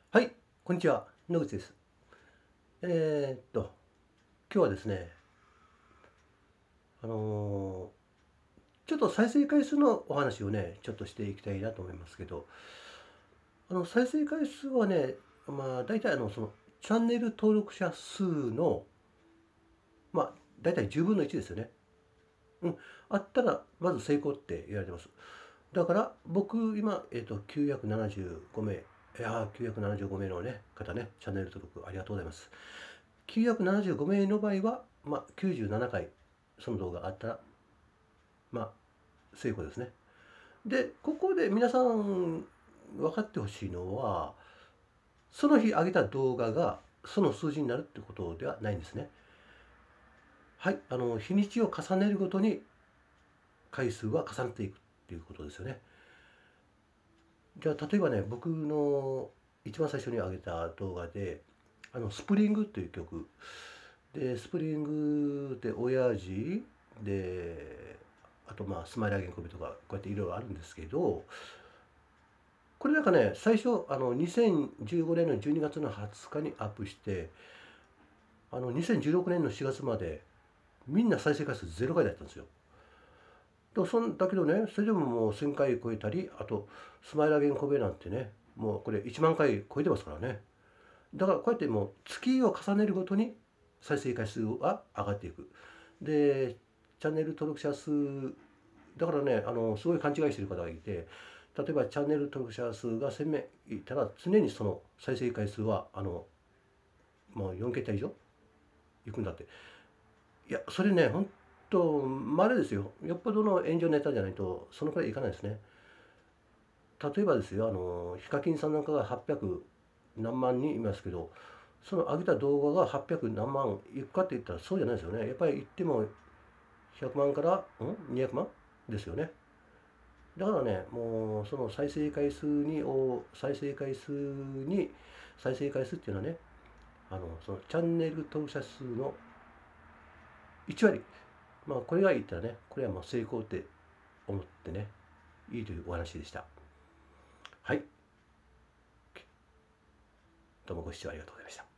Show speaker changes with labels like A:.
A: はい、こんにちは。野口です。今日はですね、あのちょっと再生回数のお話をね、ちょっとしていきたいなと思いますけど、再生回数はね、大体チャンネル登録者数の、大体10分の1ですよね。うん、あったら、まず成功って言われてます。だから、僕、今、975名、975名のね、方ね、チャンネル登録ありがとうございます。975名の場合は、97回その動画があったら、成功ですね。で、ここで皆さん分かってほしいのは、その日上げた動画がその数字になるってことではないんですね。はい、日にちを重ねるごとに回数は重ねていくっていうことですよね。じゃあ、例えばね、僕の一番最初に上げた動画で、スプリングという曲、で、スプリングで親父で、あとスマイルアゲンコビとか、こうやっていろいろあるんですけど、これなんかね、最初、2015年の12月の20日にアップして、2016年の4月まで、みんな再生回数0回だったんですよ。だけどね、それでももう1000回超えたり、あと、スマイルアゲンコベなんてね、もうこれ1万回超えてますからね。だからこうやってもう月を重ねるごとに再生回数は上がっていく。で、チャンネル登録者数、だからね、すごい勘違いしてる方がいて、例えばチャンネル登録者数が1000名いたら、常にその再生回数は、もう4桁以上いくんだって。いや、それね、本当稀ですよ。よっぽどの炎上ネタじゃないと、そのくらいいかないですね。例えばですよ、ヒカキンさんなんかが800何万人いますけど、その上げた動画が800何万いくかって言ったらそうじゃないですよね。やっぱり言っても100万から200万ですよね。だからね、もうその再生回数っていうのはね、そのチャンネル登録者数の1割、これが言ったらね、これはもう成功って思ってね、いいというお話でした。はい、どうもご視聴ありがとうございました。